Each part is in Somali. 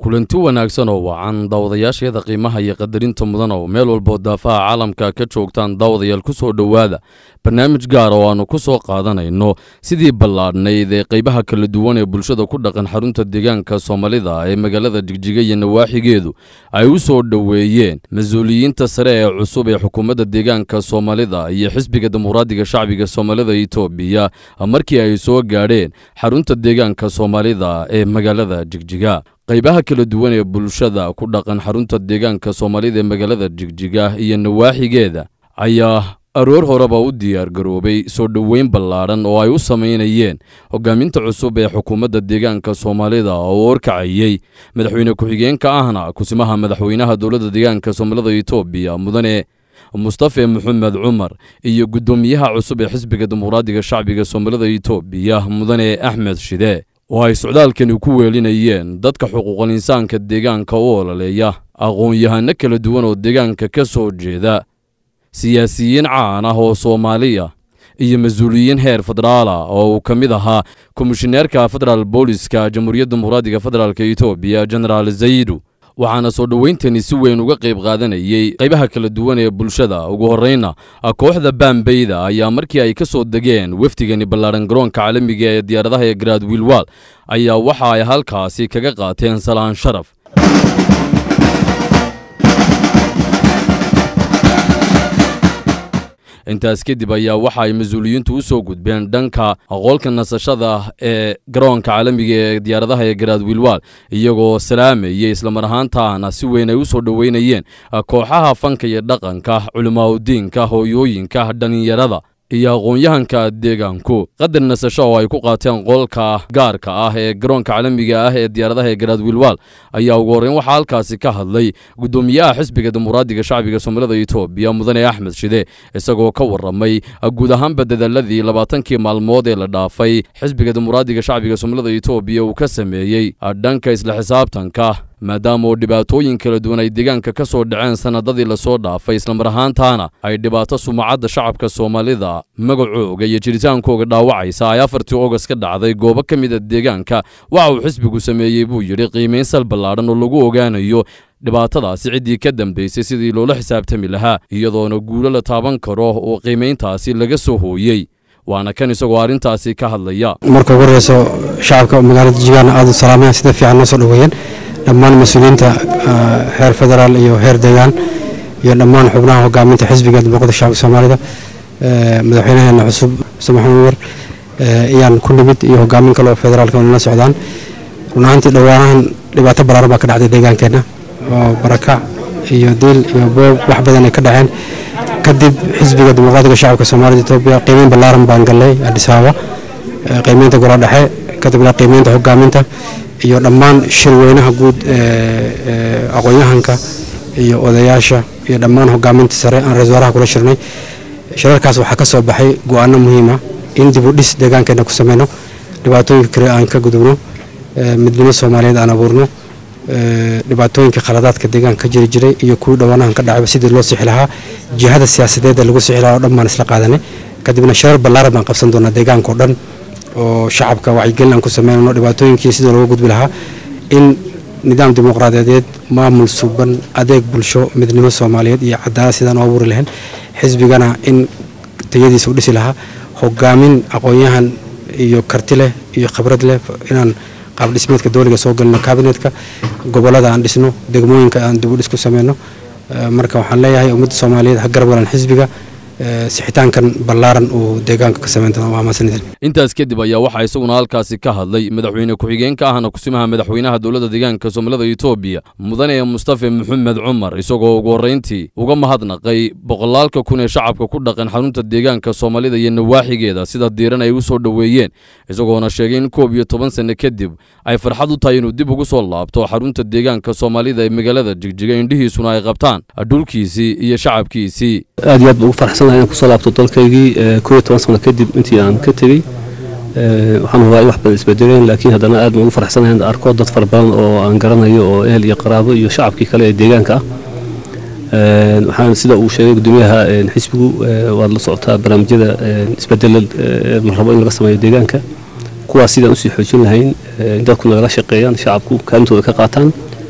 kulanti wanaagsan oo wacan daawadayaasheeda qiimaha iyo qadarinta mudan oo meel walba daafaha caalamka ka joogtaan daawadayaal ku soo dhawaada barnaamij gaar oo aanu ku soo qaadanayno sidii ballaadhnayd ee qaybaha kala duwan ee bulshada ku dhaqan xarunta deegaanka Soomaalida ee magaalada Jigjiga iyo nawaaxigeedu ay u soo dhaweeyeen mas'uuliyiinta sare ee cusub ee xukuumadda deegaanka Soomaalida iyo xisbiga dimuqraadiga shacbiga Soomaalida Itoobiya markii ay soo gaadheen xarunta deegaanka Soomaalida ee magaalada Jigjiga qaybaha kala duwan ee bulshada ku dhaqan xarunta deegaanka Soomaalida ee magaalada Jigjiga iyo nawaaxigeeda ayaa aroor horeba u diyaar garoobay soo dhaweyn ballaaran oo ay u sameynayeen hogaaminta cusub ee xukuumadda deegaanka Soomaalida oo warkacayay madaxweyne ku-xigeenka ahna kusimaha madaxweynaha dowladda deegaanka Soomaalida Itoobiya mudane Mustafa Maxamed Cumar iyo gudoomiyaha cusub ee xisbiga dimuqraadiga shacbiga Soomaalida Itoobiya mudane Axmed Shide oo ay socdaalkani ku weelinayeen dadka xuquuqul insaanka deegaanka u ololeeya aqoon-yahano kala duwan oo deegaanka ka soo jeeda siyaasiyiin caan ah oo Soomaaliya iyo mas'uuliyiin heer federaal ah oo ka mid ahaa komishineerka federal booliska jamhuuriyadda dimuqraadiga federaalka Itoobiya General Zaidu waxaana soo dhaweyntani si weyn uga qayb qaadanayay qaybaha kala duwan ee bulshada ugu horeyna kooxda Bambeyda ayaa markii ay ka soo dageen waftigani ballaaran garoonka caalamiga ee diyaaradaha ee Grad Wilwal ayaa waxa ay halkaasi kaga qaateen salaan sharaf intaas kadib ayaa waxa ay mas'uuliyiintu u soo gudbeen dhanka aqoolka nasashada ee garoonka caalamiga ee diyaaradaha ee Grad Wilwal iyagoo salaamayay isla mar ahaantaana si weyn ay u soo dhaweynayeen kooxaha fanka iyo dhaqanka culimaadudiinka hooyooyinka dhalinyarada iyo aqoon-yahanka deegaanku qadar nasasho oo ay ku qaateen qolka gaarka ah ee garoonka caalamiga ah ee diyaaradaha ee Grad Wilwal ayaa ugu horeyn waxa halkaasi ka hadlay gudoomiyaha xisbiga dimuqraadiga shacbiga Soomaalida Itoobiya mudane Axmed Shide isagoo ka waramay guud ahaan badadaladii 20 maalmood ee la dhaafay xisbiga dimuqraadiga shacbiga Soomaalida Itoobiya uu ka sameeyay dhanka isla xisaabtanka maadaama oo dhibaatooyin kala duwan ay deegaanka ka soo dhaceen sanadadii la soo dhaafay isla mar ahaantaana ay dhibaato sumcadda shacabka Soomaalida magacooga iyo jiritaankooga dhaawacaysa ay 4 August ka dhacday goobo ka mid ah deegaanka waxa uu xisbigu sameeyay buu yiri qiimeyn sal ballaaran oo lagu ogaanayo dhibaatadaasi cidii ka dambeysay sidii loola xisaabtami lahaa iyadoona guulo la taaban karo oo qiimeyntaasi laga soo hooyay waana kan isagoo arintaasi ka hadlaya marka ugu horeyso shacabka magaalada Jigjiga aad u salaamay sida fiican noo soo dhaweeyeen dhammaan mas'uuliyiinta heer federaal iyo heer deegaan iyo dhammaan xubnaha hogaaminta xisbiga dimuqraadiga shacbiga Soomaalida madaxweynaha cusub Mustafa Maxamed iyaan ku nimid iyo hogaamin kale oo federaalka la socdaan runaantii dhawaanahan dhibaato ballaaran baa ka dhacday deegaankeena oo barakac iyo dil iyo boob wax badan ay ka dhaceen kadib xisbiga dimuqraadiga shacbiga Soomaalida Itoobiya qiimeyn ballaaran baan galay Addis Ababa qiimeynta golaha dhexe kadibna qiimeynta hogaaminta iyo dhammaan shirweynaha guud aqoon-yahanka iyo odayaasha iyo dhammaan hogaaminta sare aan ra'iisul wasaaraha kula shirnay shirarkaas waxa ka soo baxay go'aano muhiim ah in dib u dhis deegaankeena ku sameeyno dhibaatooyinka kale aan ka gudubno midnimo Soomaaliyeed aan abuurno dhibaatooyinka khaladaadka deegaanka ka jiray iyo kuwa dhawaanahan ka dhacay sidii loo sixi lahaa jihada siyaasadeed lagu sixi lahaa dhammaan isla qaadanay kadibna shirar ballaaran baan qabsan doonaa deegaanka oo dhan oo shacabka wacyigelin aan ku sameeyno dhibaatooyinkii sidoo looga gudbi lahaa in nidaam dimuqraadiyadeed maamul suuban adeeg bulsho midnimo Soomaaliyeed iyo cadaalad sidaan u abuuri lahayn xisbigana in tayadiisa u dhisi lahaa hogaamin aqoon-yahan iyo karti leh iyo khibrad leh inaan qaab dhismeedka dawladda soo galno kabinetka gobolada aan dhisno degmooyinka aan dib u dhis ku sameeyno marka waxaan leeyahay ummadda Soomaaliyeed ha garab galaan xisbiga sixitaankan ballaaran oo deegaanka ka sameynta waa maasanidin intaas kadib ayaa waxa isaguna halkaasi ka hadlay madaxweyne ku-xigeenka ahna kusimaha madaxweynaha dowladda deegaanka Soomaalida Itoobiya mudane Mustafa Maxamed Cumar isagoo ugu horeyntii uga mahadnaqay boqolaalka kun ee shacabka ku dhaqan xarunta deegaanka Soomaalida iyo nawaaxigeeda sida diiran ay u soo dhaweeyeen isagoona sheegay in 12 sano kadib ay farxad u tahay inuu dib ugu soo laabto xarunta deegaanka Soomaalida ee magaalada Jigjiga indhihiisuna ay qabtaan dhulkiisii iyo shacabkiisii aad iyo aad ugu farxsan inaan ku soo laabto dalkaygii 12 sano kadib intii aan ka tagay waxaan hubaa wax badan isbedeleen laakiin haddana aad ugu farxsanahay in arko dad far badan oo aan garanayo oo ehel iyo qaraabo iyo shacabkii kale ee deegaanka waxaan sida uu sheegay gudoomiyaha xisbigu waad la socotaa barnaamijyada isbedel la rabo in laga sameeyo deegaanka kuwaas sidaan u sii xoojin lahayn dadku nagala shaqeeyaan shacabku kaalintooda ka qaataan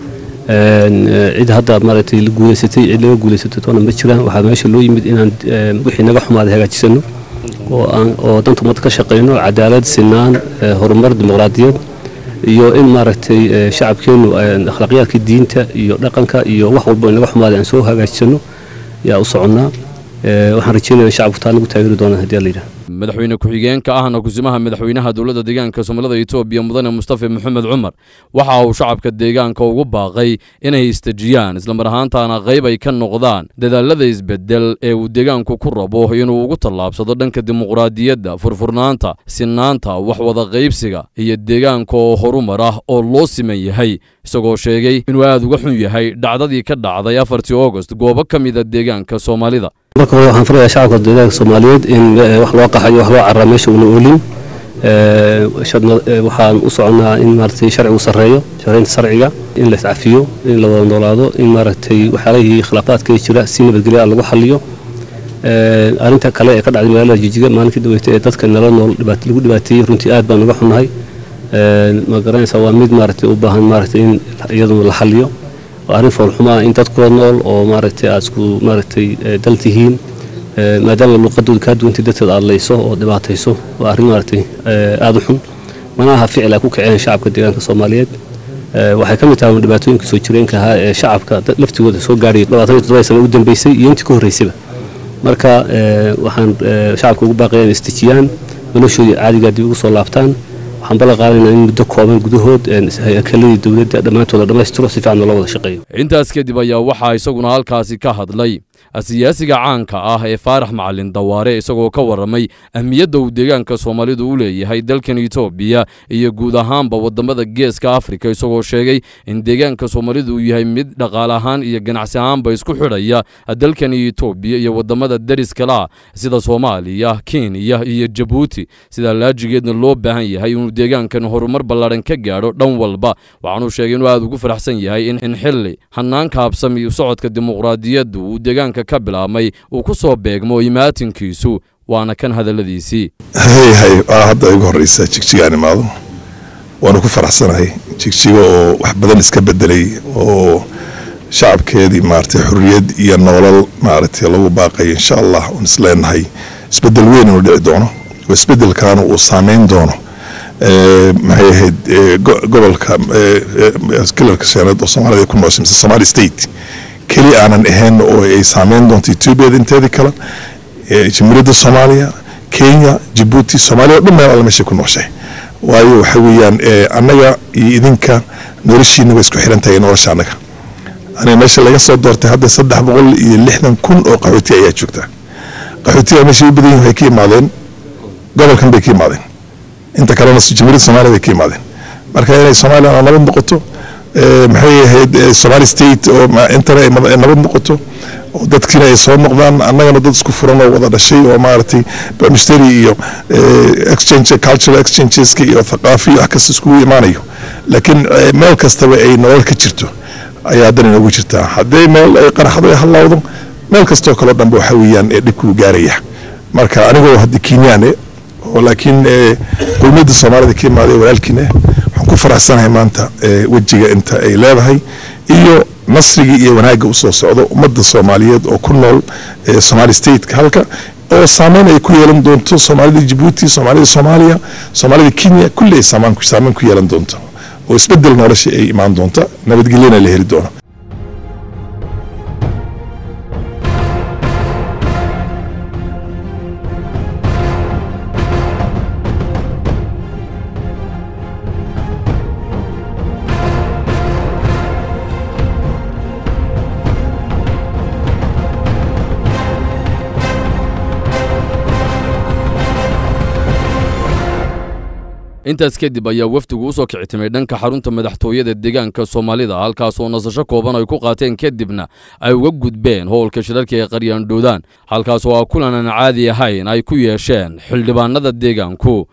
cid hadda maaragtay la guuleysatay cid laga guuleysatay toona ma jiraan waxaa meesha loo yimid inaan wixii naga xumaaday hagaajisano oo danta ummadda ka shaqeyno cadaalad sinaan horumar dimuqraadiyad iyo in maaragtay shacabkeenu akhlaaqyaadka diinta iyo dhaqanka iyo wax walba naga xumaaday aan soo hagaajisano yaa u soconnaa waxaan rajeynayaa shacabku taa nagu taageeri doonaan haddii la yidhaah madaxweyne ku-xigeenka ahna kusimaha madaxweynaha dowladda deegaanka Soomaalida Itoobiya mudane Mustafa Maxamed Cumar waxa uu shacabka deegaanka ugu baaqay inay istajiyaan isla mar ahaantaana qayb ay ka noqdaan dadaalada isbedel ee uu deegaanku ku rabo inuu ugu tallaabsado dhanka dimuqraadiyadda furfurnaanta sinaanta wax wada qaybsiga iyo deegaanka oo horumar ah oo loo siman yahay isagoo sheegay inuu aad uga xun yahay dhacdadii ka dhacday 4 August goobo ka mid ah deegaanka Soomaalida marka waxaan farayaa shacabka deegaanka Soomaaliyeed in wax loo qaxayo wax loo carraa meesha uu oolin waxaan u soconaa in maaragtay sharcigu sareeyo sharciga sharciga in la iscafiyo in la wada noolaado in maaragtay waxyaalaha khilaafaadka jira si nabadgelyo lagu xalliyo arinta kale ee ka dhacday magaalada Jijjiga maalintii dhaweeyay ee dadka nala nool lagu dhibaateeyay runtii aad baan uga xunahay ma garanaysaa waa mid maaragtay u baahan maaragtay in iyadoo la xalliyo arrin foolxuma in dadku nool oo maaragtay asku maaragtay daltihiin maadaama luqadooda ka duwantay dadka aad leyso oo dhibaatayso waa arrin maaragtay aad u xun manaha ficil ku kiceen shacabka deegaanka Soomaaliyeed waxay ka mid tahay dhibaatooyinka soo jireenka ah ee shacabka laftigooda soo gaaray 27 sano u dambeysay iyo intii ka horeysay marka waxaan shacabka ugu baaqayaan istijiyaan noloshooda caadiga dib ugu soo laabtaan waxaan bala qaadanaynaa in muddo kooban gudahood hay'adaha dawladda dhamaantooda dhamaystiro si fiican loo wada shaqeeyo intaas kadib ayaa waxaa isaguna halkaasi ka hadlay siyaasiga caanka ah ee Faarax Macalin Dawaare isagoo ka waramay ahmiyadda uu deegaanka Soomaalidu u leeyahay dalkan Itoobiya iyo guud ahaanba wadamada Geeska Afrika isagoo sheegay in deegaanka Soomaalidu uu yahay mid dhaqaale ahaan iyo ganacsi ahaanba isku xidhaya dalkan Itoobiya iyo wadamada dariska la sida Soomaaliya, Kenya iyo Djibouti sida laajigeedna loo baahan yahay inuu deegaankan horumar ballaaran ka gaaro dhan walba waxaanu sheegay inuu aad ugu faraxsan yahay in xilli hanaanka habsami u socodka dimuqraadiyaddu uu deegaanka ka bilaabmay uu ku soo beegmo imaatinkiisu waana kan hadaladiisii hadda ugu horeysa Jigjiga animaado waana ku faraxsanahay Jigjiga oo wax badan iska bedelay oo shacabkeedii maartay xurriyad iyo nolol maartay lagu baaqay insha Allah oo isleenahay isbedel weyn oo dhici doono oo isbedelkan uu saameyn doono maxay ahayd gobolka kilarka shanaad oo Soomaalida ku nooshay Somali State kali aanan ahayn oo ay saameyn doonto Itoobiya inteedii kale Jamhuuriyadda Soomaaliya Kenya Djibouti Soomaaliya dhammaan alla meesha ku nooshay waayo waxa weeyaan annaga iyo idinka noloshiina way isku xirantahay nolosha annaga aniga meesha laga soo doortay hadda 360,000 oo qaxooti ayaa joogta qaxootiga meesha u badan yahay ka imaadeen gobolkan bay ka imaadeen inta kalena Jamhuuriyadda Soomaaliya bay ka imaadeen marka inay Soomaaliya nabad noqoto maxay ahayd Somali State oo inta ay nabad noqoto oo dadkina ay soo noqdaan annagana dad isku furan oo wada dhashay oo maartay mishtari iyo exchange cultural exchanges iyo thaqaafi wax kasta isku imaanayo laakiin meel kasta ay nolol ka jirto ayaa dan ugu jirta haddii meel ay qaraxdo ay halawdo meel kasta oo kale dhanba waxa weeyaan dhibku gaaraya marka anigoo hadda Kenyaane oo laakiin qowmiyadda Soomaalida ka imaaday walaalkiina waxaan ku faraxsanahay maanta wajiga inta ay leedahay iyo nasriga iyo wanaaga u soo socdo ummadda Soomaaliyeed oo ku nool Somali State halka oo saameyn ay ku yeelan doonto Soomaalida Djibouti Soomaalida Soomaaliya Soomaalida Kenya kulli saameyn ku yeelan doonto oo isbedel nolosha ay imaan doonto nabadgelyana la heli doono intaas kadib ayaa wafdigu u soo kicitimay dhanka xarunta madaxtooyada deegaanka Soomaalida halkaas oo nasasho kooban ay ku qaateen kadibna ay uga gudbeen howlka shirarka ee Qaryaandhoodaan halkaas oo kulan aan caadi ahayn ay ku yeesheen xildhibaanada deegaanku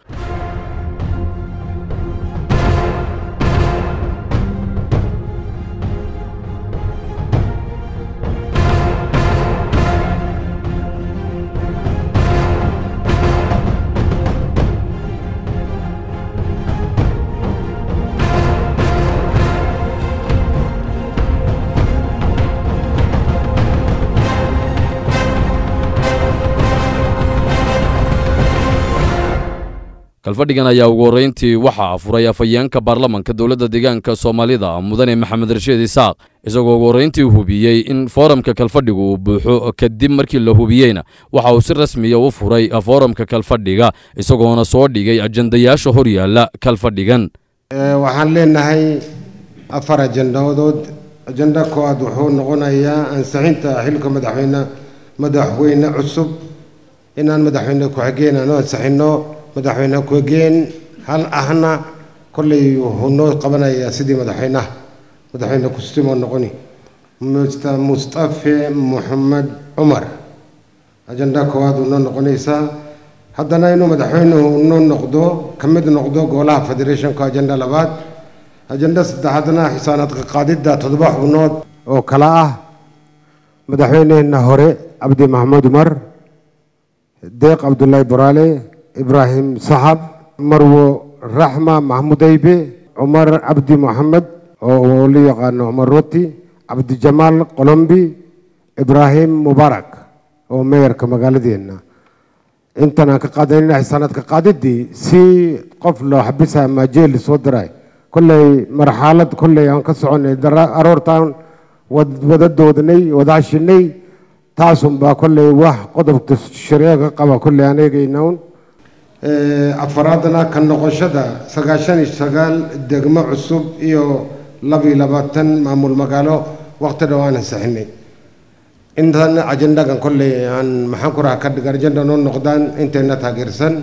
kalfadhigan ayaa ugu horeyntii waxaa furay afhayeenka baarlamanka dowladda deegaanka Soomaalida mudane Maxamed Rashiid Isaaq isagoo ugu horeyntii hubiyay in foorumka kalfadhigu uu buuxo kadib markii la hubiyayna waxa uu si rasmi ah u furay foorumka kalfadhiga isagoona soo dhigay ajandayaasha hor yaala kalfadhigan waxaan leenahay afar ajandadood ajanda koowaad wuxuu noqonayaa ansixinta xilka madaxweyne cusub inaan madaxweyne ku xigeen aan ansixino madaxweyne ku xigeen hal ahna kulay wuxuu noo qabanayaa sidii madaxweyne kustimo noqoni Mustafa Muhammad Umar ajanda koowaad uu noqonaysa haddana inuu madaxweynuhu noo noqdo kamid noqdo golaha federation ka ajanda labaad ajanda saddexaadna xisaanadka qaadida 7 xubnood oo kala ah madaxweynaha hore Abdi Mahmoud Umar Deeq Abdullahi Buraale Ibrahim Sahab Marwo Rahma Mahmoud Aybe Umar Abdi Muhammad oo li yaqaan Umar Roti Abdi Jamal Colombi Ibrahim Mubarak oo meeyarka magaaladeena intana ka qaadayna xisaanadka qaadidii si qof loo xabisa ma jeel soo diray kullay marxalad kullay aan ka soconay aroortaan wadadoodnay wadaashinay taasum baa kullay wax qodobka shariica qaba kullay anageynaa afaraadna kan noqoshada 99 degmo cusub iyo 22 maamul magaalo waqti dhawaan saxinay intan ajandagan kullay aan maxaan ku raha ka dhigar ajanda noo noqdaan inteena taageersan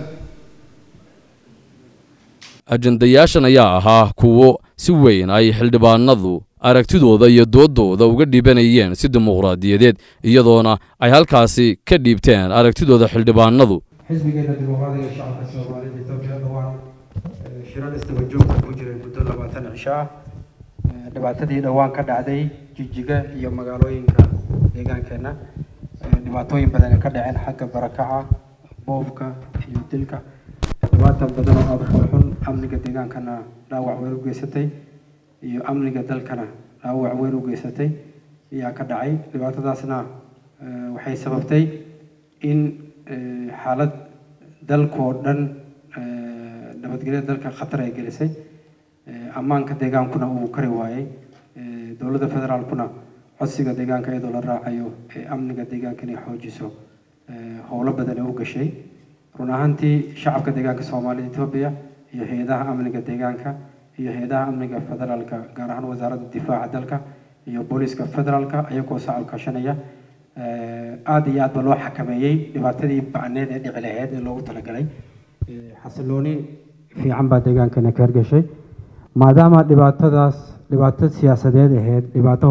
ajandayaashan ayaa ahaa kuwo si weyn ay xildhibaanadu aragtidooda iyo doodooda uga dhibanayeen si dimuqraadiyadeed iyadoona ay halkaasi ka dhiibteen aragtidooda xildhibaanadu xisbigeena dimuqraadiga shacabka Soomaaliyeed Itoobiya dhawaan shirada isdaba ku jiray muddo 20 cisho dhibaatadii dhawaan ka dhacday Jijjiga iyo magaalooyinka deegaankeena dhibaatooyin badan ka dhaceen xagga barakaca boobka iyo dilka dhibaato badan oo xun amniga deegaankana dhaawac weyn u geysatay iyo amniga dalkana dhaawac weyn u geysatay ayaa ka dhacay dhibaatadaasna waxay sababtay in xaalad dalkoo dhan nabadgelyada dalka khatar ay gelisay ammaanka deegaankuna uu kari waayay dowladda federaalkuna codsiga deegaanka iyadoo la raacayo amniga deegaanka inay xoojiso howlo badan u gashay run ahaantii shacabka deegaanka Soomaaliya Itoobiya iyo hay'adaha amniga deegaanka iyo hay'adaha amniga federaalka gaar ahaan wasaaradda difaaca dalka iyo booliska federaalka ayagoo sacabka shanaya aad iyo aad loo xakameeyay dhibaatadii bacneed ee dhici lahayd ee loogu talagalay xasilooni fiican baa deegaankana ka gashay maadaama dhibaato siyaasadeed ahayd dhibaato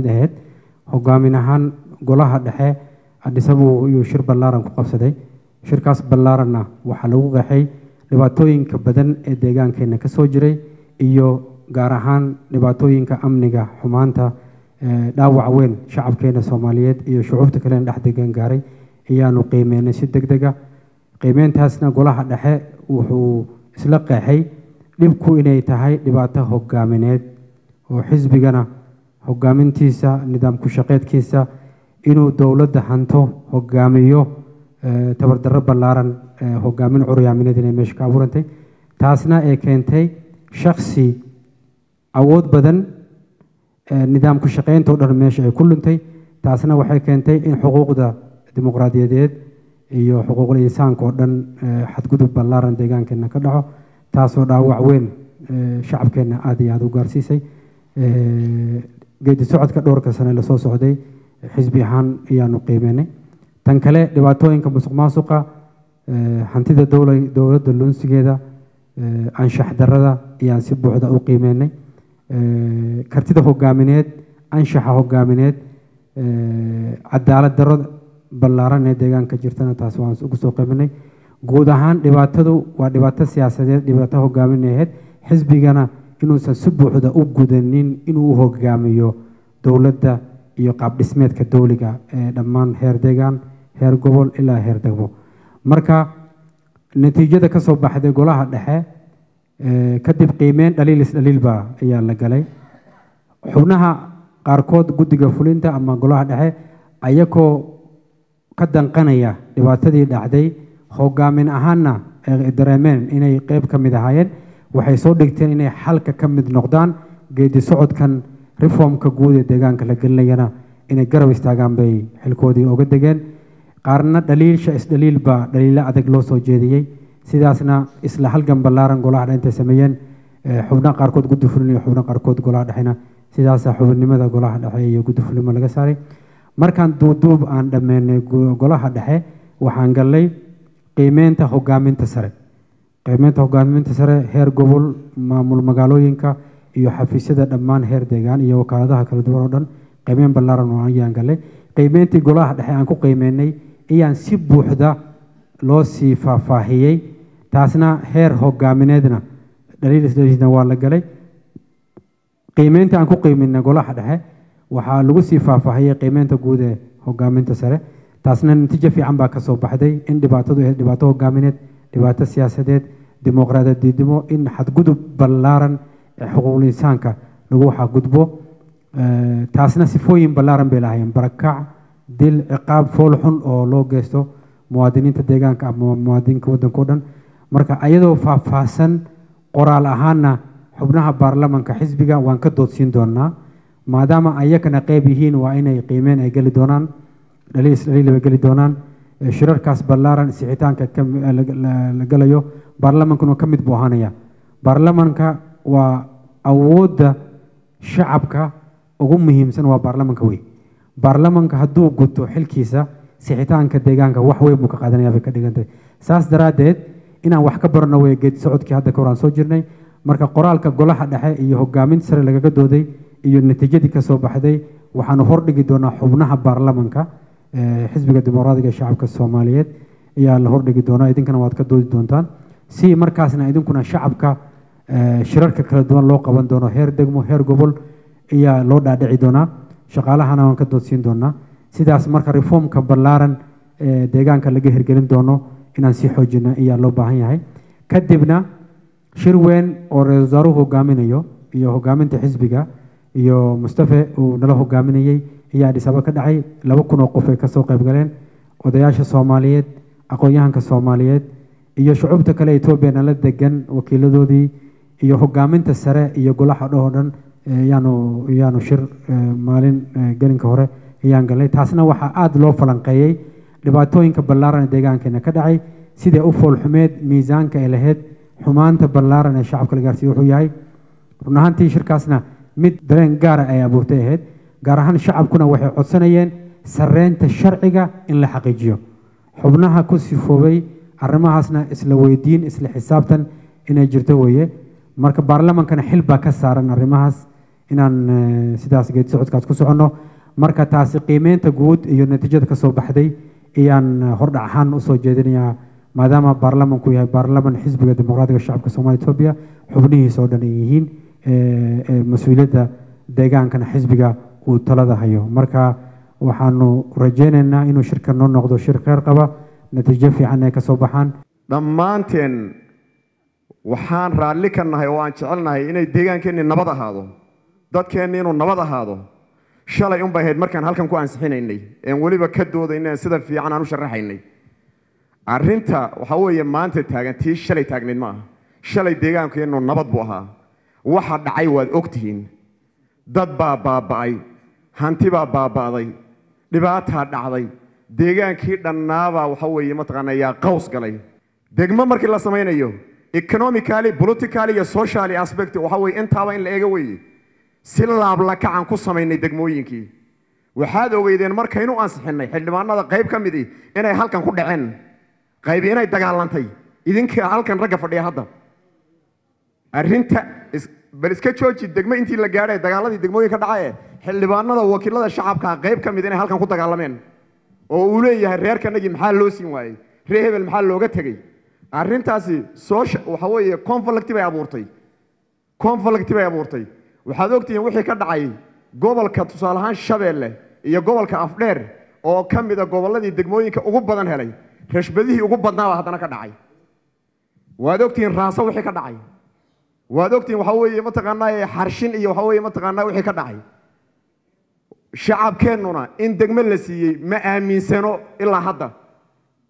hogaamin ahaan golaha dhexe Addis Ababa iyo shir ballaaran ku qabsaday shirkaas ballaaranna waxa lagu qeexay dhibaatooyinka badan ee deegaankeena ka soo jiray iyo gaar ahaan dhibaatooyinka amniga xumaanta dhaawac weyn shacabkeena Soomaaliyeed iyo shucuubta kale ee dhex degan gaaray ayaanu qiimeynay si degdeg ah qiimeyntaasna golaha dhexe wuxuu isla qeexay dhibku inay tahay dhibaato hogaamineed oo xisbigana hogaamintiisa nidaam ku shaqeedkiisa inuu dawladda hanto hogaamiyo tabardarro ballaaran hogaamin curyaamineed inay meesha ka abuurantay taasna ay keentay shakhsi awood badan nidaam ku shaqeynta oo dhan meesha ay ku luntay taasna waxay keentay in xuquuqda dimuqraadiyadeed iyo xuquuqul insaanka oo dhan xadgudub ballaaran deegaankeena ka dhaco taasoo dhaawac weyn shacabkeena aad iyo aad u gaarsiisay geedi socodka dhowrka sano la soo socday xisbi ahaan ayaanu qiimeynay tan kale dhibaatooyinka musuqmaasuqa hantida dowladda lunsigeeda anshax darrada ayaan si buuxda u qiimeynay kartida hogaamineed anshaxa hogaamineed cadaalad darro ballaaran ee deegaanka jirtana taas waan ugu soo qiimeynay guud ahaan dhibaatadu waa dhibaato siyaasadeed dhibaato hogaamineed xisbigana inuusan si buuxda u gudanin inuu hogaamiyo dowladda iyo qaab dhismeedka dawliga ee dhammaan heer deegaan heer gobol ilaa heer degmo marka natiijada ka soo baxday golaha dhexe kadib qiimeyn dhaliilba ayaa la galay xubnaha qaarkood guddiga fulinta ama golaha dhexe ayagoo ka danqanaya dhibaatadii dhacday hogaamin ahaanna dareemeen inay qayb ka mid ahaayeen waxay soo dhigteen inay xalka ka mid noqdaan geedi socodkan reformka guud ee deegaanka la gelinayana inay garab istaagaan bay xilkoodii uga degeen qaarna dhaliilsha isdhaliilba dhaliilo adag loo soo jeediyey sidaasna isla halgan ballaaran golaha dhexe intay sameeyeen xubnaha qaarkood guddi fulin iyo xubnaha qaarkood golaha dhexena sidaasaa xubinnimada golaha dhexe iyo guddi fulinimo laga saaray markaan duuduub aan dhammeynay golaha dhexe waxaan gallay qiimeynta hogaaminta sare heer gobol maamul magaalooyinka iyo xafiisyada dhammaan heer deegaan iyo wakaaladaha kala duwan oo dhan qiimeyn ballaaran oo ayaan gallay qiimeyntii golaha dhexe aan ku qiimeynay ayaan si buuxda loo sii faahfaahiyey taasna heer hogaamineedna dhaliilna waa la galay qiimeynta aan ku qiimeynay golaha dhexe waxaa lagu sii faahfaahiyey qiimeynta guud ee hogaaminta sare taasna natiijo fiican baa ka soo baxday in dhibaatadu ahayd dhibaato hogaamineed dhibaato siyaasadeed dimuqraadiyadnimo in xadgudub ballaaran ee xuquuqul insaanka lagu xadgudbo taasna sifooyin ballaaran bay lahaayeen barakac dil ciqaab fool xun oo loo geysto muwaadiniinta deegaanka ama muwaadinka waddanka oo dhan marka ayadoo faahfaahsan qoraal ahaanna xubnaha baarlamanka xisbiga waan ka doodsiin doonaa maadaama ayakana qayb yihiin waa inay qiimeen ay geli doonaan dhaliil bay geli doonaan shirarkaas ballaaran sixitaanka la galayo baarlamankuna ka mid buu ahaanaya baarlamanka waa awoodda shacabka ugu muhiimsan waa baarlamanka wey baarlamanka hadduu guto xilkiisa sixitaanka deegaanka wax weyn buu ka qaadanaya bay ka dhigantay saas daraaddeed inaan wax ka barno wey geedi socodkii hadda ka hor aan soo jirnay marka qoraalka golaha dhexe iyo hogaaminta sare lagaga dooday iyo natiijadii ka soo baxday waxaanu hordhigi doonaa xubnaha baarlamanka xisbiga dimuqraadiga ee shacabka soomaaliyeed ayaa la hordhigi doonaa idinkana waad ka doodi doontaan si markaasna idinkuna shacabka shirarka kala duwan loo qaban doono heer degmo heer gobol ayaa loo dhaadhici doonaa shaqaalahana waan ka doodsiin doonaa sidaas marka reformka ballaaran deegaanka laga hirgelin doono inaan sii xoojino ayaa loo baahan yahay kadibna shir weyn oo ra-iisul wasaaruhu hogaaminayo iyo hogaaminta xisbiga iyo mustafe uu nala hogaaminayey ayaa Addis Ababa ka dhacay 2,000 oo qof ay ka soo qayb galeen odayaasha Soomaaliyeed aqoon-yahanka Soomaaliyeed iyo shucuubta kale Itoobiya nala degan wakiiladoodii iyo hogaaminta sare iyo golaha dhan yaanu shir maalin galinka hore ayaan galay taasna waxaa aad loo falanqeeyey dhibaatooyinka ballaaran ee deegaankeena ka dhacay sidee u foolxumeed miisaanka ay lahayd xumaanta ballaaran ee shacabka la gaarsiiyo wuxuu yahay run ahaantii shirkaasna mid dareen gaara ay abuurtay ahayd gaar ahaan shacabkuna waxay codsanayeen sareynta sharciga in la xaqiijiyo xubnaha ku sifoobay arrimahaasna isla weydiin isla xisaabtan inay jirto weeye marka baarlamankana xil baa ka saaran arrimahaas inaan sidaas geedi socodkaas ku soconno marka taasi qiimeynta guud iyo natiijada ka soo baxday ayaan hordhac ahaan usoo jeedinayaa maadaama baarlamanku yahay baarlaman xisbiga dimuqraadiga shacabka Soomaaliya Itoobiya xubnihiisa oo dhan ay yihiin mas-uuliyadda deegaankana xisbiga uu talada hayo marka waxaanu rajaynaynaa inuu shirka noo noqdo shir kheyr qaba natiijo fiican ay ka soo baxaan dhammaanteen waxaan raalli ka nahay oo aan jecelnahay inay deegaankeenni nabad ahaado dadkeenni inuu nabad ahaado shalay un bay ahayd markaan halkan ku ansixinaynay een weliba ka doodaynay sida fiican aan u sharaxaynay arrinta waxa weeye maanta taagan tii shalay taagnayd ma aha shalay deegaankeennu nabad buu ahaa waxa dhacay waad ogtihiin dad baa baaba'ay hanti baa baaba'day dhibaataa dhacday deegaankii dhannaabaa waxa weeye mataqaanaa yaa qaws galay degmo markii la samaynayo economically politically iyo socially aspect waxa weeye intaaba in la eego weeye si laablakacan ku samaynay degmooyinkii waxaad ogeydeen markaynu ansixinay xildhibaanada qayb ka mid inay halkan ku dhaceen qayb inay dagaalantay idinka halkan ragga fadhiya hadda arrinta bal iska jooji degmo intii la gaaray dagaaladii degmooyinka dhacay xildhibaanada wakiilada shacabka qayb ka mid inay halkan ku dagaalameen oo uu leeyahay reerkanagii maxaa loo siin waayey reer hebel maxaa looga tegey arrintaasi waxa weeye conflict bay abuurtay waxaad ogtihiin wixii ka dhacay gobolka tusaale ahaan Shabeelle iyo gobolka Afdheer oo ka mid ah gobolladii degmooyinka ugu badan helay rashbadihii ugu badnaa haddana ka dhacay waad ogtihiin raaso wixii ka dhacay waad ogtihiin waxa weeye mataqaanaa xarshin iyo waxa weeye mataqaanaa wixii ka dhacay shacabkeennuna in degmo la siiyey ma aaminsano ilaa hadda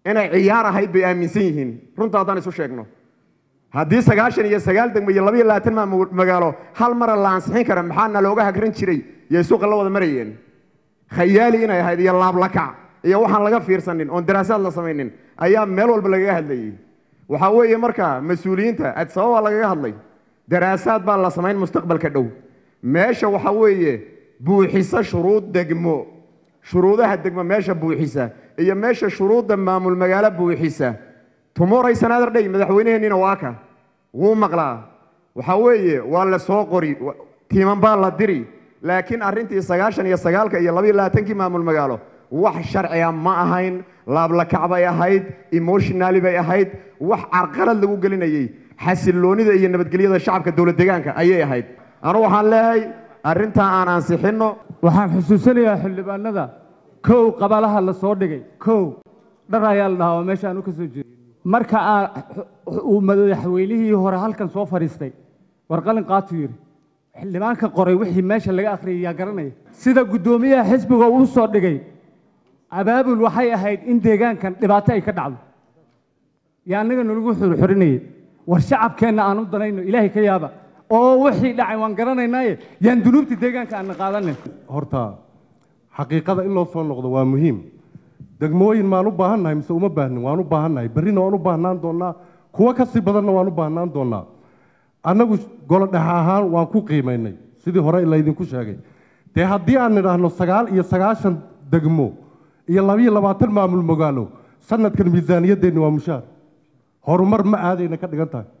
inay ciyaar ahayd bay aaminsan yihiin runta haddaan isu sheegno haddii 99 degmo iyo 22 magaalo hal mar la ansixin kara maxaana looga hagran jiray iyo suuqa la wada marayeen khayaali inay ahayd iyo laab lakac iyo waxaan laga fiirsanin oo daraasaad la sameeynin ayaa meel walba laga hadlayay waxa weeye marka mas'uuliyiinta sabab laga hadlay daraasaad baa la sameyn mustaqbalka dhow meesha waxa weeye buuxisa shuruud degmo shuruudaha degmo meesha buuxisa iyo meesha shuruudda maamul magaalo buuxisa tomorrow sanadar day madaxweynaheenina waa ka wuu maqlaa waxa weeye waa la soo qori tiiman baa la diri laakiin arrintii 99 iyo 22 maamul magaalo wax sharci ah ma ahayn laab la kacbay ahayd emotionally bay ahayd wax carqalad lagu gelinayay xasiloonida iyo nabadgelyada shacabka dawlad deegaanka ayay ahayd anu waxaan leeyahay arrinta aan ansixino waxaan xusuusanayaa xildhibaanada kow qabalaha la soo dhigay kow dhar ayaa la dhahaa oo meesha aanu ka soo jeedo marka uu madaxweynihii hore halkan soo fariistay warqalin qaatu yiri xildhibaanka qoray wixii meesha laga akhriyay yaa garanaya sida gudoomiyaha xisbiga uu soo dhigay abaabul waxay ahayd in deegaankan dhibaato ay ka dhacdo yaa anaga nagu xurxurinayay war shacabkeena aan u danayno ilaahay ka yaaba oo wixii dhacay waan garanaynaaye yaan dunuubta deegaanka aan qaadanin horta xaqiiqada in loo soo noqdo waa muhiim degmooyin maan u baahannahay mise uma baahnin waan u baahannahay berrina waan u baahnaan doonaa kuwa ka sii badanna waan u baahnaan doonaa annagu golo dhex ahaan waan ku qiimaynay sidii hore laydinku sheegay dee haddii aan nidhaahno 99 degmo iyo 22 maamul magaalo sanadkan miisaaniyadeenni waa mushaar horumar ma aadayna ka dhigan tahay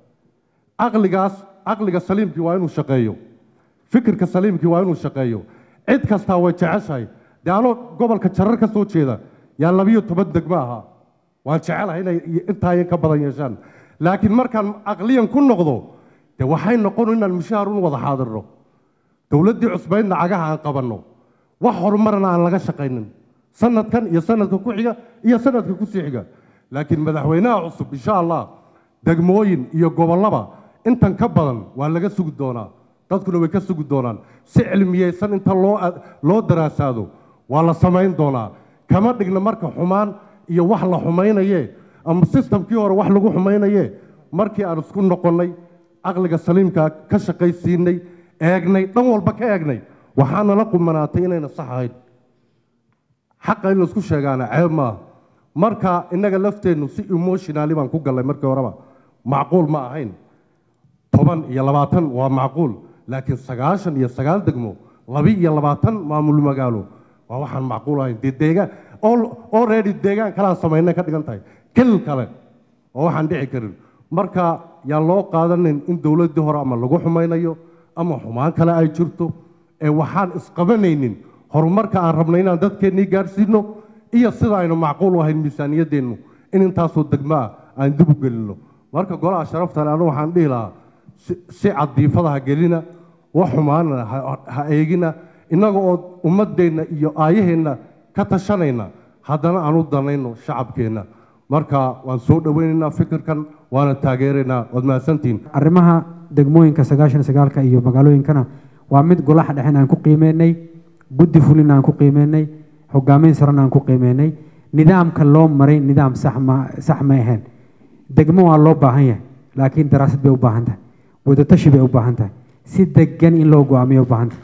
aqliga saliimkii waa inuu shaqeeyo fikirka saliimkii waa inuu shaqeeyo cid kastaa way jeceshahay dee anoo gobolka jarar ka soo jeeda yaa 12 degmo ahaa waan jecelahay inay intaayan ka badan yeeshaan laakiin markaan aqliyan ku noqdo dee waxay noqon inaan mushaar un wada xaadirno dowladdii cusbaydna cagaha aan qabanno wax horumarna aan laga shaqaynin sanadkan iyo sanadka ku xiga iyo sanadka ku sii xiga laakiin madaxweynaha cusub insha allah degmooyin iyo gobollaba intan ka badan waa laga sugi doonaa dadkuna way ka sugi doonaan si cilmiyeysan inta loo daraasaado waa la samayn doonaa kama dhigna marka xumaan iyo wax la xumaynaye ama systemkii hore wax lagu xumaynaye markii aan isku noqonnay aqliga saliimka ka shaqaysiinay eegnay dhan walba ka eegnay waxaana la qumanaatay inayna sax ahayd xaqa in la isku sheegaana ceeb maaha marka innaga lafteennu si emotionally baan ku gallay markii horeba macquul ma ahayn 10 iyo 20 waa macquul laakiin 99 degmo 22 maamul magaalo waa waxaan macquul ahayn deegaan already deegaan kala sameynay ka dhigan tahay kil kale oo waxaan dhici karin marka yaa loo qaadanin in dawladdii hore ama lagu xumaynayo ama xumaan kale ay jirto ee waxaan isqabanaynin horumarka aan rabnay inaan dadkeennii gaarsiino iyo sida aynu macquul u ahayn miisaaniyadeennu in intaasoo degmo ah aan dib u gelinno marka golaha sharafta leh anu waxaan dhihi lahaa si cadiifada ha gelina wax xumaana ha eegina innaga oo ummaddeenna iyo aayaheenna ka tashanayna haddana aan u danayno shacabkeenna marka waan soo dhaweynaynaa fikirkan waana taageeraynaa waad mahadsantihiin arrimaha degmooyinka 99 iyo magaalooyinkana waa mid golaha dhexin aan ku qiimeynay guddi fulin aan ku qiimeynay hogaamin sarana aan ku qiimeynay nidaamka loo maray nidaam sax ma ahayn degmo waa loo baahan yahay laakiin daraasad bay u baahan tahay wadatashi bay u baahan tahay si degan in loo go'aamiyo u baahan tahay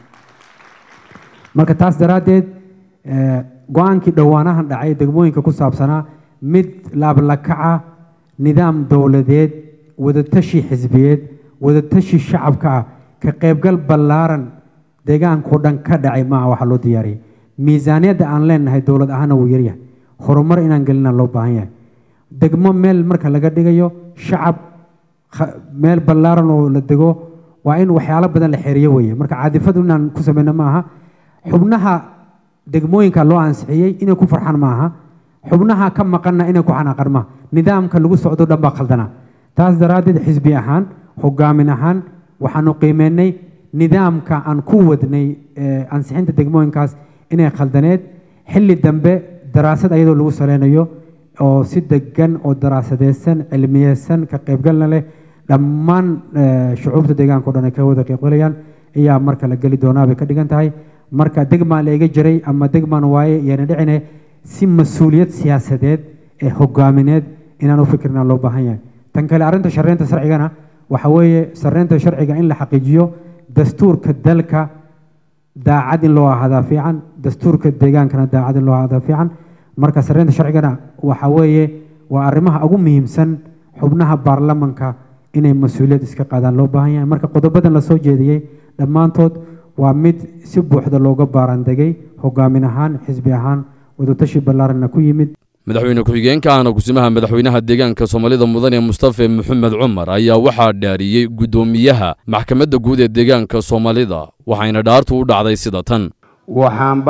marka taas daraaddeed go'aankii dhowaanahan dhacay degmooyinka ku saabsanaa mid laablakaca nidaam dowladeed wadatashi xisbiyeed wadatashi shacabka ah ka qaybgal ballaaran deegaankoo dhan ka dhacay maaha waxaa loo diyaariyey miisaaniyadda aan leenahay dowlad ahaana wuu yaryahay horumar inaan gelinaa loo baahan yahay degmo meel marka laga dhigayo shacab meel ballaaran oo la dego waa in waxyaalo badan la xeeriyo weeye marka caadifadu inaan ku samayno maaha xubnaha degmooyinka loo ansixiyey inay ku farxaan maaha xubnaha ka maqanna inay ku xanaaqan maaha nidaamka lagu socdo dhan baa khaldanaa taas daraaddeed xisbi ahaan hogaamin ahaan waxaanu qiimeynay nidaamka aan ku wadnay ansixinta degmooyinkaas inay khaldaneed xilli dambe daraasad ayadoo lagu saleynayo oo si degan oo daraasadeysan cilmiyeysan ka qaybgalna leh dhammaan shucuubta deegaanka oo dhan ay ka wada qaybgalayaan ayaa marka la geli doonaa bay ka dhigan tahay marka degmaan la iga jiray ama degmaan waaye iyana dhicine si mas-uuliyad siyaasadeed hogaamineed inaan u fikirnaa loo baahan yahay tan kale arrinta shareynta sharcigana waxa weeye sareynta sharciga in la xaqiijiyo dastuurka dalka daacad in loo ahaada fiican dastuurka deegaankana daacad in loo ahaada fiican marka sareynta sharcigana waxa weeye waa arrimaha ugu muhiimsan xubnaha baarlamanka inay mas-uuliyad iska qaadaan loo baahan yahay marka qodobadan la soo jeediyey dhammaantood waa mid si buuxda looga baarandegay hogaamin ahaan xisbi ahaan wadatashi ballaaranna ku yimid madaxweyne ku-xigeenka ahna kusimaha madaxweynaha deegaanka Soomaalida mudane Mustafa Maxamed Cumar ayaa waxaa dhaariyay gudoomiyaha maxkamadda guud ee deegaanka Soomaalida waxayna dhaartu u dhacday sida tan waxaan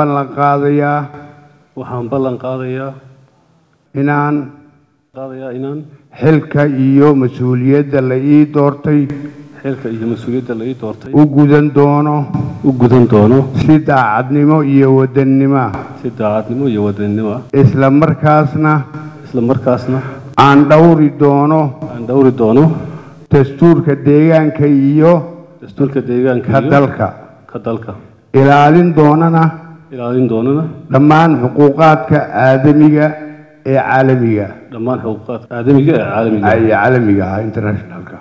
ballan qaadayaa inaan xilka iyo mas'uuliyadda la ii doortay u gudan doono si daacadnimo iyo wadannimo isla markaasna aan dhowri doono dastuurka deegaanka iyo ka dalka ilaalin doonana dhammaan xuquuqaadka aadamiga ee caalamiga ah internationalka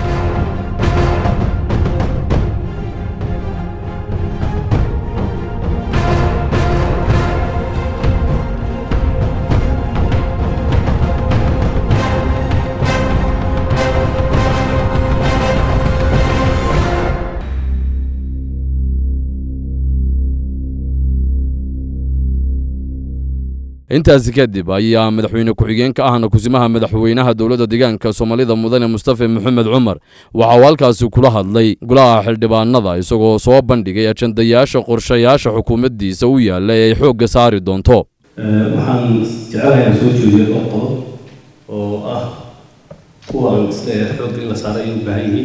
intaasi kadib ayaa madaxweyne ku-xigeenka ahna kusimaha madaxweynaha dowladda deegaanka Soomaalida mudane Mustafa Maxamed Cumar waxa uu halkaasi kula hadlay golaha xildhibaanada isagoo soo bandhigay ajandayaasha qorshayaasha xukuumaddiisa u yaala ee ay xoogga saari doonto waxaan jecelahay soo jeediyo qodob oo ah kuwa xoogga in la saaray u baahan yihiin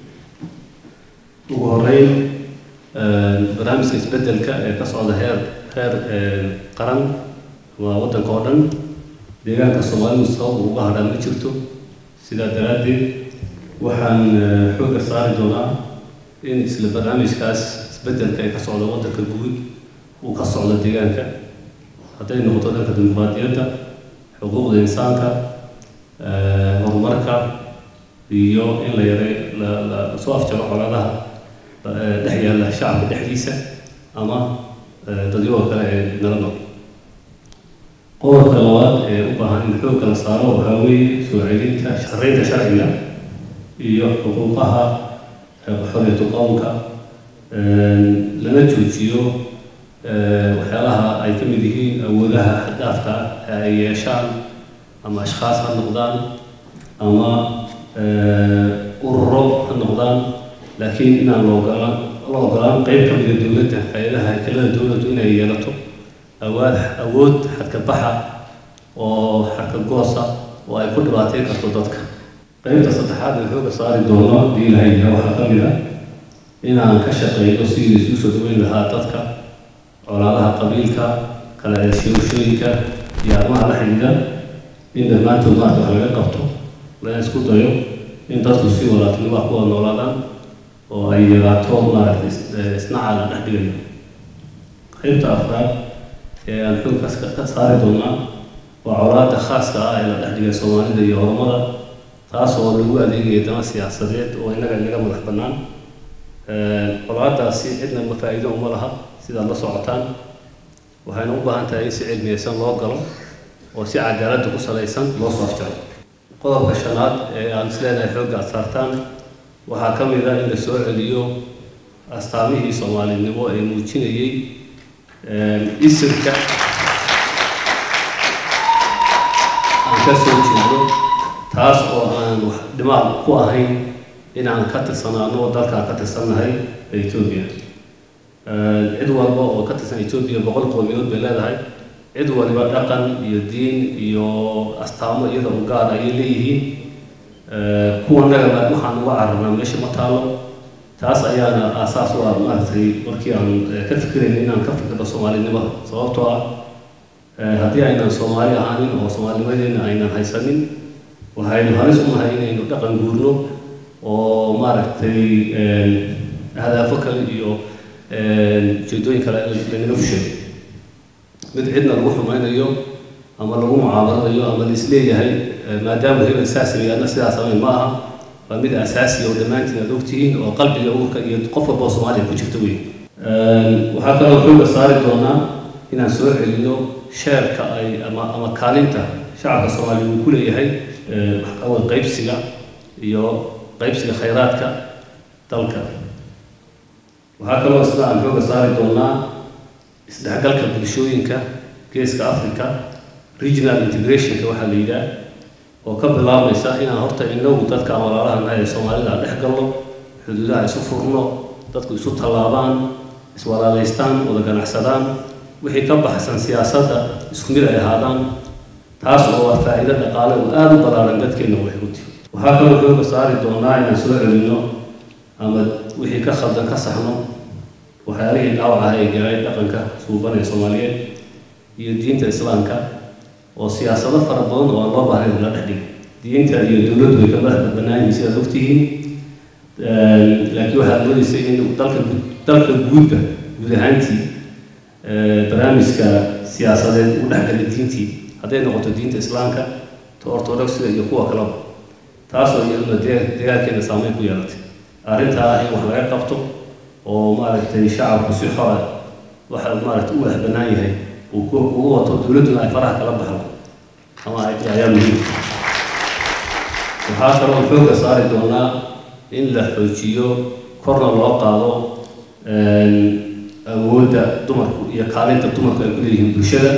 ugu horeyn barnaamijka isbeddelka ee ka socda heer qaran waa waddanka oo dhan deegaanka Soomaalidu sabab uga hadhaan ma jirto sidaa daraaddeed waxaan xoogga saari doonaa in isla barnaamijkaas isbeddelka ee ka socda waddanka guud uu ka socdo deegaanka hadday noqoto dhanka dimuqraadiyadda xuquuqda insaanka horumarka iyo in la soo afjaro colaadaha dhex yaalla shacabka dhexdiisa ama dadyooga kale ee nala nool qodobka labaad ee u baahan in xoogga la saaro waxaa weeye soo celinta sarreynta sharciga iyo xuquuqaha xorriyatu qowmka lana joojiyo waxyaalaha ay ka mid yihiin awoodaha xad-dhaafka ay yeeshaan ama ashkhaas ha noqdaan ama ururo ha noqdaan laakiin inaan la ogolaan qayb ka mida dowladda hay-adaha haykalada dowladdu inay yeelato awood xadka baxa oo xadka goosa oo ay ku dhibaateyn karto dadka qaybta saddexaad ee xoogga saari doono haddii ilahay yahay waxaa ka mid ah inaan ka shaqeyno sidii isu soo dhaweyn lahaa dadka colaadaha qabiilka kala eeshooyinka iyo arrimaha la xidhiidha in dhammaantood maarta wax laga qabto lana isku dayo in dadku si walaaltinimo ah ku wada noolaadaan oo ay yaraato maaragtay isnaca la dhex dhigayo qaybta afraad ee aan xooggaas ka saari doonaa waa colaadda khaaska ah ee la dhex dhigay Soomaalida iyo Oromada taas oo lagu adeegayo dana siyaasadeed oo inaga madax bannaan colaaddaasi cidna ma faa'iido uma laha sidaad la socotaan waxayna u baahan tahay in si cilmiyeysan loo galo oo si cadaaladda ku salaysan loo soo afjaro qodobka shanaad ee aan isleenahay xoogga aad saartaan waxaa ka mid ah in la soo celiyo astaamihii Soomaalinimo ee muujinayay isirka aan ka soo jeedo taas oo aan wax dhimaaq ku ahayn inaan ka tirsanaano dalkaan ka tirsannahay Ethiopia cid walba oo ka tirsan Ethiopia 100 qowmiyadood bay leedahay cid waliba dhaqan iyo diin iyo astaamo iyada u gaar ay leeyihiin kuwa naga waxaan uga cararnaa meesha ma taalo taas ayaana aasaas u ah maaragtay markii aan ka fikirayna inaan ka fikirno Soomaalinimada sababtoo ah haddii aynan Soomaali ahaanin oo Soomaalinimadeena aynan haysanin waxaynu halis u nahay inaynu dhaqan guurno oo maaragtay ahdaafo kale iyo ujeedooyin kale lanaga fushay mid cidna lagu xumaynayo ama lagu mucaamaladayo ama la isleeyahay maadaama hebel saasay ana sidaas samayn ma aha waa mid asaasi oo dhammaantiin aad ogtihiin oo qalbiga uurka iyo qof walba oo Soomaaliya ku jirta weyn waxaa kaloo xooga saari doonaa inaan soo celino sheerka ay ama kaalinta shacabka Soomaaliya uu ku leeyahay wax qaybsiga iyo qaybsiga khayraadka dalka waxaa kaloo isla aan xooga saari doonaa isdhexgalka bulshooyinka geeska Afrika regional integration waxa la yiraahdo oo ka bilaabmaysa inaan horta inagu dadka walaalahan ay Soomaalida dhex galno xuduudaha isu furno dadku isu tallaabaan iswalaalaystaan wada ganacsadaan wixii ka baxsan siyaasadda isku mid ay ahaadaan taas oo waa faa'iido dhaqaale oo aad u ballaaran dadkeena waxaa kaloo xooga saari doonaa inaan soo celino ama wixii ka khaldan ka saxno waxyaalihii dhaawaca ay galay dhaqanka suuban ee Soomaaliyeed iyo diinta Islaamka oo siyaasado fara badan oo loo baahan in la dhexdhigo diinta iyo dawladdu way ka madax bannaanyihiin sida ogtihiin laakiin waxaa moodaysa in dalka guud ahaantii barnaamijka siyaasadeed u dhexgalay diintii hadday noqoto diinta Islaamka ta orthodoxka iyo kuwa kaleba taasoo iyaduna deegaankeena saameyn ku yeelatay arrintaa in wax laga qabto oo maaragtay shacabku si xor ah waxa maaragtay u madax bannaan yahay uu wato dawladuna ay faraha kala baxdo ama ay ayaan muhiim waxaa kaloo xooga saari doonaa in la xoojiyo korna loo qaado awoodda dumarku iyo kaalinta dumarku ay ku leeyihiin bulshada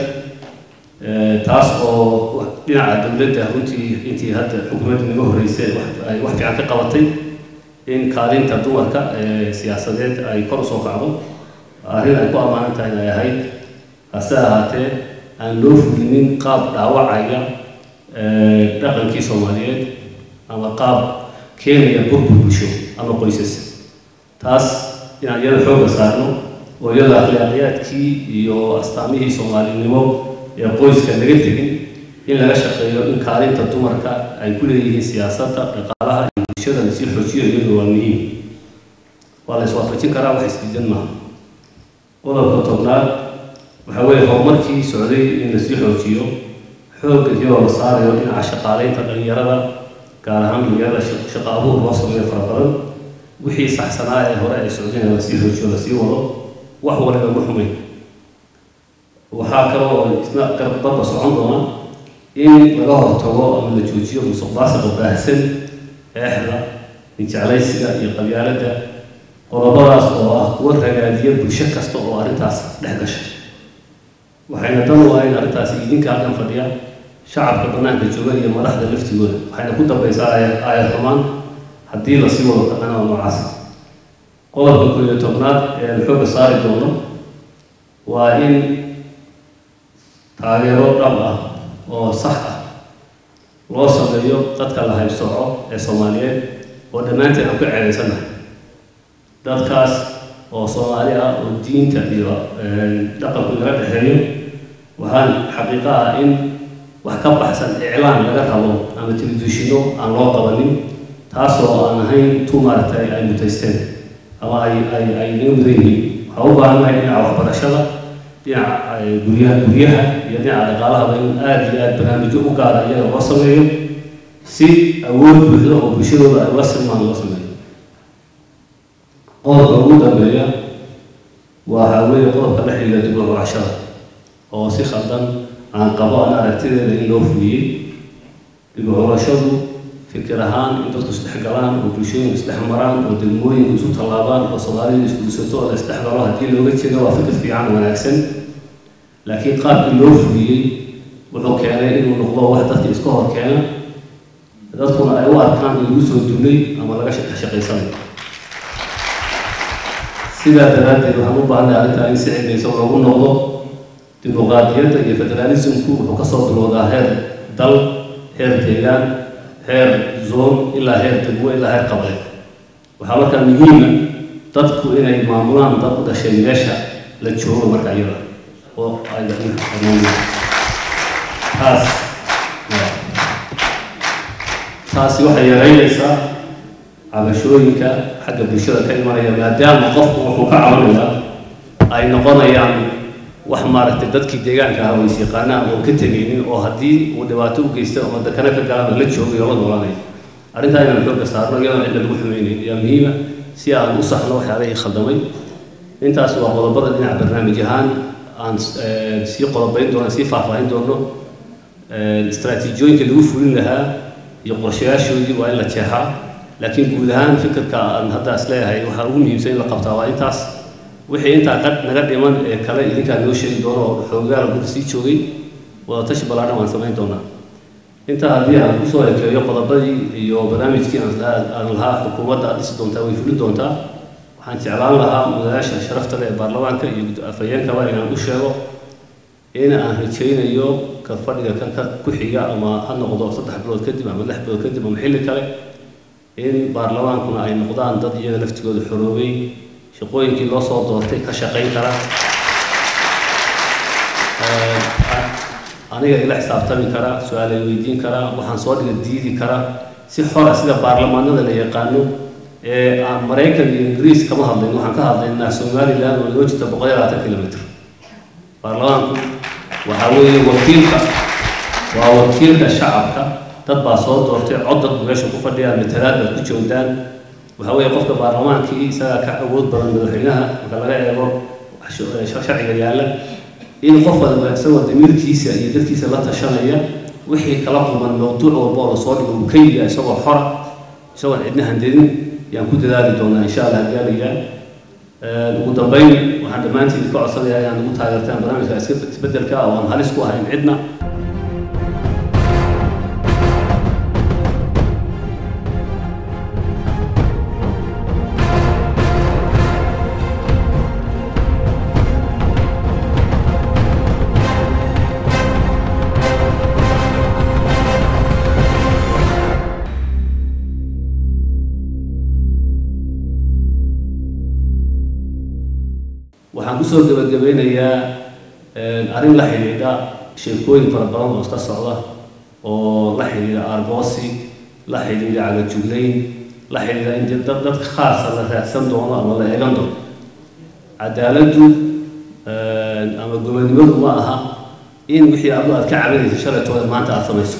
taas oo dhinaca dawladda runtii intii hadda xukuumadda naga horeysay ay wax fiican ka qabatay in kaalinta dumarka siyaasadeed ay kor u soo kacdo arrin ay ku amaanan tahay inay ahayd hase ahaatee aan loo fulinin qaab dhaawacaya dhaqankii Soomaaliyeed ama qaab keenaya burbur bulsho ama qoysas taas inaan iyada xooga saarno oo iyada akhlaaqyaadkii iyo astaamihii Soomaalinimo ee qoyska laga tegin in laga shaqeeyo in kaalinta dumarka ay ku leeyihiin siyaasadda dhaqaalaha iyo bulshada la sii xoojiyo iyadu waa muhiim waa la iswaafajin karaa wax isdiidan maaha qodobka tobnaad waxaa weeye horumarkii socday in la sii xoojiyo xoogga iyadoo la saarayo dhinaca shaqaalaynta dhalinyarada gaar ahaan dhalinyarada shaqo abuur loo sameeyo fara badan wixii saxsanaa ee hore ay socdeen la sii xoojiyo la sii wado wax waliba ma xumayn waxaa kaloo isna garbadda socon doona in laga hortago ama la joojiyo musuqmaasuqa baahsan eexda jeclaysiga iyo qabyaaladda qodobadaas oo ah kuwa ragaadiya bulsho kasta oo arrintaas dhex gashay waxayna dan u ahayn arrintaas idinka halkan fadhiya shacabka bannaanka jooga iyo madaxda laftigooda waxayna ku dambaysaa aayad xumaan haddii la sii wado dhaqanada noocaas qodobka 11aad ee xooga saari doono waa in taageero dhab ah oo sax ah loo sameeyo dadka la haybsooco ee Soomaaliyeed oo dhammaanteen aan ku ceebaysanahay dadkaas oo Soomaali ah oo diinta iyo dhaqanka laga dhaxeeyo waxaan xaqiiqo ah in wax ka baxsan iclaan laga rabo ama telefishinno aan loo qabanin taasoo aan ahayn tumaartay ay mutaysteen ama ay naga mudan yihiin waxaa u baahannahay dhinaca waxbarashada dhinaca guryaha iyo dhinaca dhaqaalahaba in aad iyo aad barnaamijyo u gaara iyaga loo sameeyo si awood buuxda oo bulshadooda ay la silmaan loo sameeyo qodobka ugu dambeeya waxaa weeye qodobka la xiriira dib u noqoshada oo si khaldan aan qabo aan aragtideeda in loo fuliyey dib u noqoshadu fikir ahaan in dadku isdhex galaan oo bulshooyinku isdhex maraan oo degmooyinku isu tallaabaan oo Soomaalidu isku dhisato oo la isdhex galo haddii looga jeedo waa fikir fiican wanaagsan laakiin qaabkii loo fuliyey wuxuu keenay inuu noqdo wax dadka iska hor keena dadkuna ay u arkaan in lagu soo duulay ama laga shaqaysanayo sidaa daraaddeed waxaan u baahannahay arrintaa in si cilmiyeysan loogu noqdo dimuqraadiyadda iyo federaalismku wuxuu ka soo bilowdaa heer dal heer deegaan heer zoon ilaa heer degmo ilaa heer qableed waxaa markaa muhiima dadku inay maamulaan dad u dhashay meesha la joogo marka iyada oo ay taasi waxay yareynaysaa cabashooyinka xagga bulshada ka imanaya maadaama qofku wuxuu ka cabanayaa ay noqonayaan wax maaragtay dadkii deegaanka ah way yaqaanaan oo ka tegaynin oo haddii uu dhibaato u geysto ama dakana ka galaan la joogay oo la noolaanay arrintaa inaan xooga saarno iyadoo cidna lagu xumeynay ayaa muhiima si aan u saxno waxyaalihii khaldamay intaas waa qodobada dhinaca barnaamij ahaan aan sii qodobayn doono sii faahfaahin doono istaraatiijiyooyinka lagu fulin lahaa iyo qorshayaashoodii waa in la jeexaa laakiin guud ahaan fikirka aan hadda is leeyahay waxaa ugu muhiimsan in la qabtaa waa intaas wixii intaa naga dhiman ee kale idinkaa noo sheegi doono oo xoogaala dhulka sii joogay wadatashi ballaadhan waan samayn doonaa intaa haddii aan kusoo ekeeyo qodobadii iyo barnaamijkii aan lahaa xukuumadda aad dhisi doontaa way fulin doontaa waxaan jeclaan lahaa mudanayaasha sharafta leh ee baarlamaanka iyo afhayeenkaba inaan u sheego in aan rajaynayo ka fadhiga kan ku xiga ama ha noqdo 3 bilood kadib ama 6 bilood kadib ama xilli kale in baarlamaankuna ay noqdaan dad iyaga laftigooda xoroobay shaqooyinkii loo soo doortay ka shaqayn kara aniga ila xisaabtami kara su'aalo weydiin kara waxaan soo diidi kara si xor ah sida baarlamaanada la yaqaano ee Mareykan iyo Ingiriis kama hadlayno waxaan ka hadlaynaa Soomaaliland oo loo jeedo 120 kilomitir baarlamaanku waxa weeye wakiilka shacabka dad baa soo doortay cod dad meesha ku fadhiyaan matalaad ku joogdaan waxa weeye qofka baarlamaankii isaga ka awood badan madaxweynaha marka laga eego sharciga yaala in qof walba isagoo damiirkiisa iyo dadkiisa la tashanaya wixii kala quban mowduuc walba oo soo dhigo kaydiga isagoo xor isagoo cidna handadin yaan ku dadaali doonaa insha Allah gaaliga ugu dambeyn waxaan dhammaantiin ka codsanayaa inaan ugu taageertaan barnaamijka isbeddelka oo aan halis ku ahayn cidna waxaan ku soo gabagabeynayaa arrin la xiriira sheekooyin fara badan oo iska socda oo la xiriira argoosi la xiriira cagajuglayn la xiriira in dad khaasa la raadsan doono ama la eegan doono cadaaladdu ama gobonimadu ma aha in wixii aad ka cabanaysa shalaytooda maanta aad samayso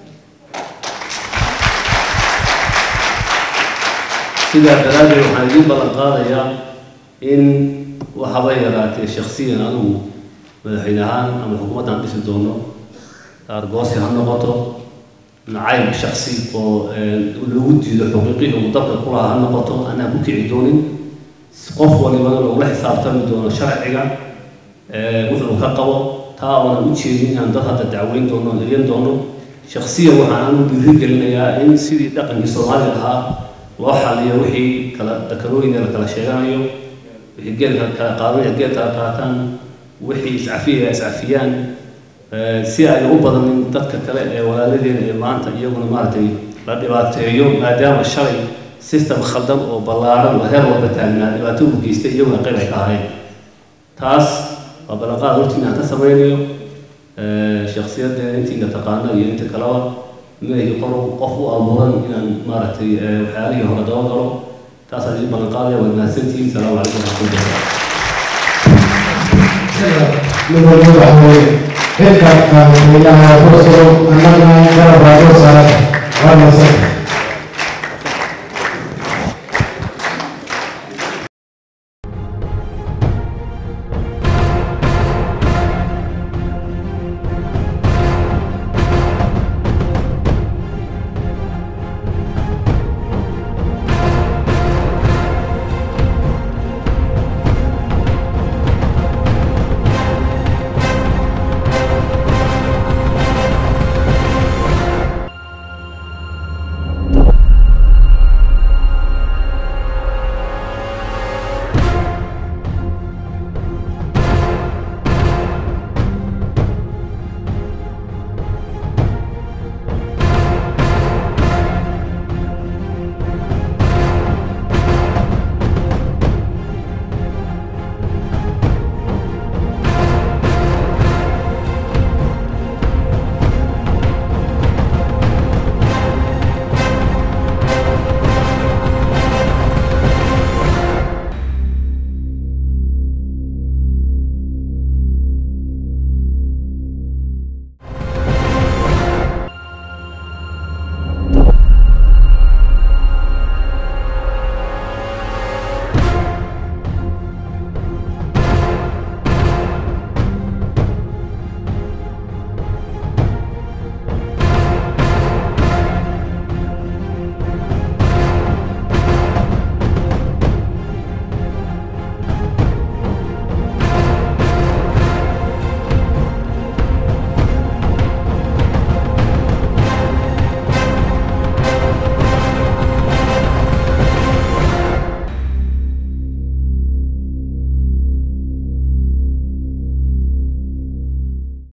sidaa daraaddeed waxaan idiin ballan qaadayaa in وحبايا يراتي شخصيا أنا مدحينها أما الحكومة عم بيصير دونه أرجوسي هالنقطة نعايب شخصي والودي الحقيقي ومطبق كلها هالنقطة أنا بوكي عدوني قف ولا بنا لو واحد صار تم دون شرعي وحنا كقوة تا وأنا متشيلين عن ضغط التعوين دونه اليوم دونه شخصيا وأنا برجل لنا إن سيدي دقن الصومالي لها واحد يروحي كلا ذكروين كلا شيئا الجيل كقاضي الجيل كقاطان وحي إسعافيان سيا الأوبر من ضدك كلا ولا الذين ما أنت يوم ما أنت رد يوم ما دام الشرع سيستم خدم أو بلارة وهذا هو بتاعنا دبعته بيستي يوم قبل كهاي تاس وبلغا روتين تسمينيو شخصيات أنت نتقانا أنت كلاوا ما يقرأ قفوا أمورا إن ما رتي حالي هو دورو تاسع جيب القاضي والناسنتي السلام عليكم ورحمة الله وبركاته.